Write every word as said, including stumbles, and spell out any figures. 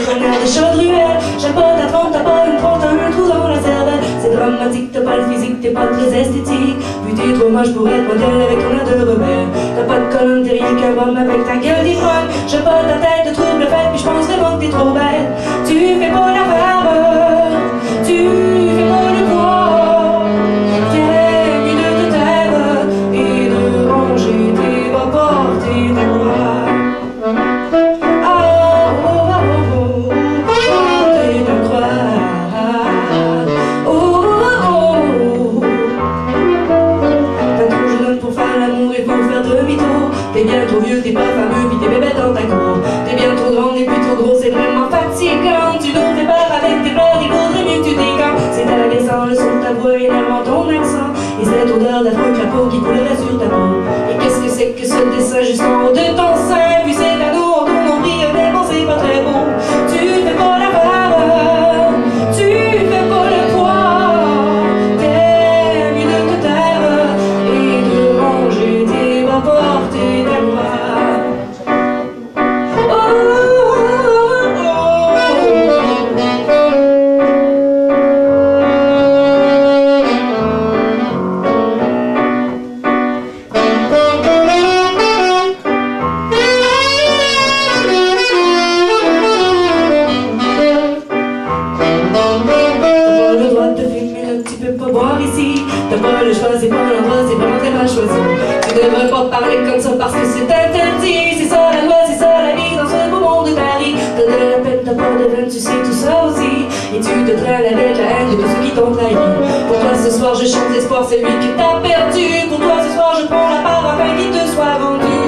des chaudes ruelles. J'ai pas ta trente, t'as pas une trente, t'as un trou dans la cervelle. C'est dramatique, t'as pas le physique, t'es pas très esthétique. Puis t'es trop moche pour être modèle avec ton air de rebelle. T'as pas de colonne, t'es rien qu'un homme avec ta gueule d'ivrogne. J'ai pas ta tête de trouble fait, puis j'pense vraiment que t'es trop belle. Tu fais pas la faveur, tu fais pas le poids. T'es mieux de te taire et de ranger tes bas, porter ta croix. T'es bien trop vieux, t'es pas fameux, pis t'es bébé dans ta cour. T'es bien trop grande et puis trop gros, c'est vraiment fatigant. Tu nous prépares avec tes pleurs, il vaudrait mieux que tu décantes. C'est agaçant, le son de ta voix, énervant ton accent. Et cette odeur d'affreux crapaud qui coulerait sur ta peau. Et qu'est-ce que c'est que ce dessin juste en haut de ton sein? Puis c'est l'anneau, ton nombril, mais bon, c'est pas très beau. Tu fais pas la faveur, tu fais pas le poids. T'es mieux de te taire et de ranger tes bas, porter ta croix. T'as pas le choix, c'est pas l'endroit, c'est vraiment très mal choisi. Tu devrais pas parler comme ça parce que c'est interdit. C'est ça la loi, c'est ça la vie dans ce beau monde de Paris. T'as de la peine, t'as pas de veine, tu sais tout ça aussi. Et tu te traînes avec la haine de tous ceux qui t'ont trahi. Pour toi ce soir je chante l'espoir, c'est lui qui t'a perdu. Pour toi ce soir je prends la part afin qu'il te soit rendu.